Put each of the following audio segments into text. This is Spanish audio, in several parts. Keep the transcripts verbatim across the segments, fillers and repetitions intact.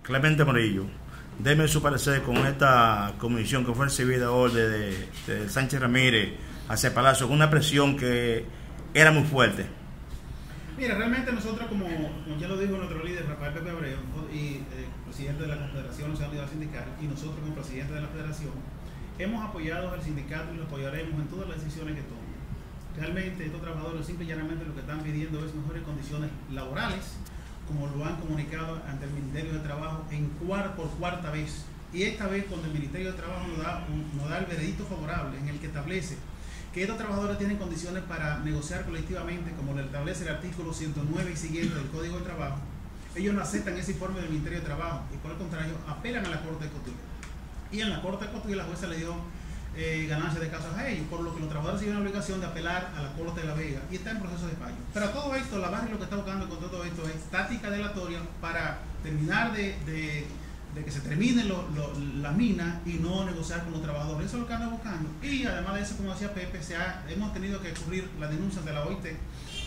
Clemente Morillo, deme su parecer con esta comisión que fue recibida hoy de, de, de Sánchez Ramírez hacia Palacio, con una presión que era muy fuerte. Mira, realmente nosotros, como, como ya lo dijo nuestro líder Rafael Pepe Abreu, y eh, presidente de la Confederación Nacional Unidad Sindical, y nosotros como presidente de la Federación, hemos apoyado al sindicato y lo apoyaremos en todas las decisiones que tomen. Realmente estos trabajadores simple y llanamente lo que están pidiendo es mejores condiciones laborales, como lo han comunicado ante el Ministerio de Trabajo en cuar, por cuarta vez. Y esta vez cuando el Ministerio de Trabajo nos da, un, nos da el veredicto favorable en el que establece que estos trabajadores tienen condiciones para negociar colectivamente, como lo establece el artículo ciento nueve y siguiente del Código de Trabajo, ellos no aceptan ese informe del Ministerio de Trabajo y por el contrario apelan a la Corte de Costura. Y en la Corte de Costura la jueza le dio eh, ganancia de casos a ellos, por lo que los trabajadores tienen la obligación de apelar a la Corte de la Vega y está en proceso de fallo. Pero a todo esto, la barra lo que está buscando con todo esto es táctica delatoria para terminar de, de, de que se termine lo, lo, la mina y no negociar con los trabajadores. Eso es lo que anda buscando. Y además de eso, como decía Pepe, se ha, hemos tenido que cubrir las denuncias de la O I T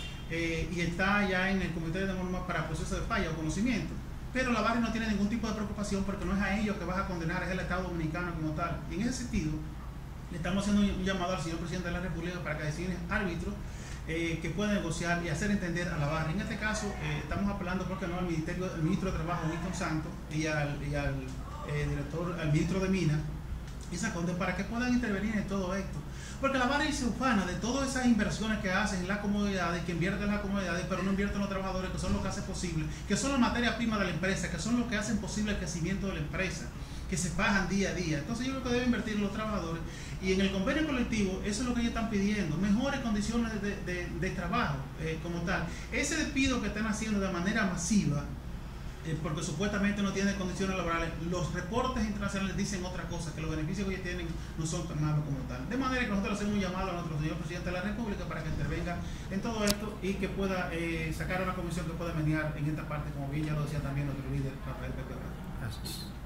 eh, y está ya en el Comité de Normas para proceso de falla o conocimiento. Pero la barra no tiene ningún tipo de preocupación porque no es a ellos que vas a condenar, es el Estado Dominicano como tal. Y en ese sentido, le estamos haciendo un llamado al señor presidente de la República para que designe árbitros eh, que puedan negociar y hacer entender a la barra. En este caso, eh, estamos apelando porque no al Ministerio, al ministro de Trabajo, Winston Santos, y al, y al eh, director, al ministro de Minas, y Saconde, para que puedan intervenir en todo esto. Porque la barra se ufana de todas esas inversiones que hacen en las comodidades, que invierten en las comodidades, pero no invierten en los trabajadores, que son los que hacen posible, que son la materia prima de la empresa, que son los que hacen posible el crecimiento de la empresa, que se pagan día a día. Entonces yo creo que deben invertir en los trabajadores y en el convenio colectivo. Eso es lo que ellos están pidiendo, mejores condiciones de, de, de trabajo eh, como tal. Ese despido que están haciendo de manera masiva eh, porque supuestamente no tienen condiciones laborales, los reportes internacionales dicen otra cosa, que los beneficios que ellos tienen no son tan malos como tal. De manera que nosotros hacemos un llamado a nuestro señor presidente de la República para que intervenga en todo esto y que pueda eh, sacar una comisión que pueda mediar en esta parte, como bien ya lo decía también nuestro líder Rafael Pepe Abreu. Gracias.